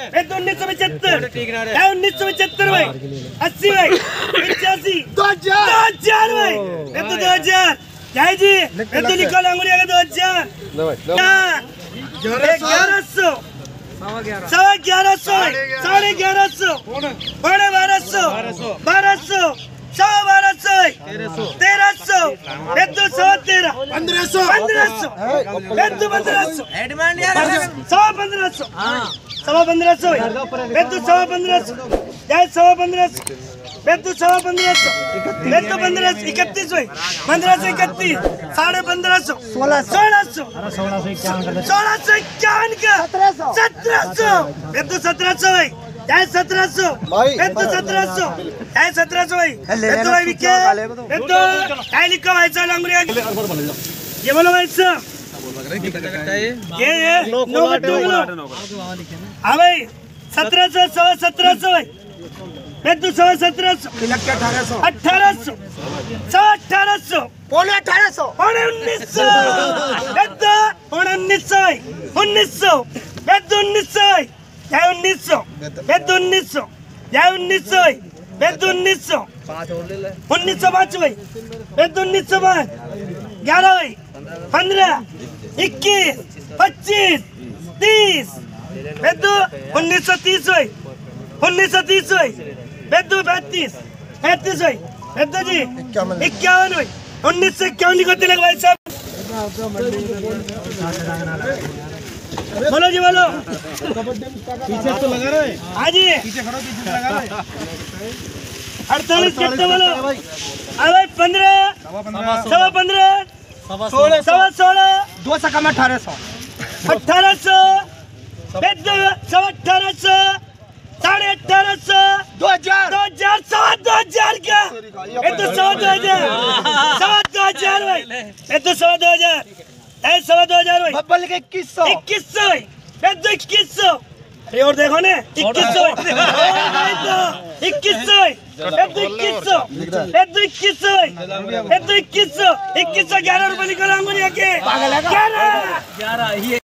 1975 1975 भाई 80 भाई 85 2000 भाई 2000 क्या जी निकल अंगुली 2000 1100 1150 1150 1200 1200 1200 1300 1300 1500 1500 डिमांड यार 1500 1500 1500 जय 1500 1500 1500 31 भाई 1531 1550 1600 1651 का 1700 1700 भाई जय 1700 1700 जय 1700 भाई भाई विके काय लिखा भाई साहब अंगुलिया ये बोलो भाई साहब ये नो हाँ भाई 1700 1700 भाई 1700 1800 1800 पौने 1900 1900 1905 भाई 1905 11 भाई 15 21 25 30 1930 भाई 1930 भाई 35 35 भाई जी 51 भाई 1951 लिखते लगे भाई साहब बोलो जी बोलो पीछे तो लगा रहे हाँ जी पीछे खड़ो पीछे लगा रहे 48 कितने बोलो अरे 15 सवा 15 सवा 16 2 से कम 1800 1800 1800 साढ़े 1800 2000 2000 का ये तो 2000 भाई ये तो 2000 ऐसा 2000 भाई बब्बल के 2100 ये तो 2100 अरे और देखो ने 2100 ये तो 2100 11 रुपए निकल अंगुलिया के 11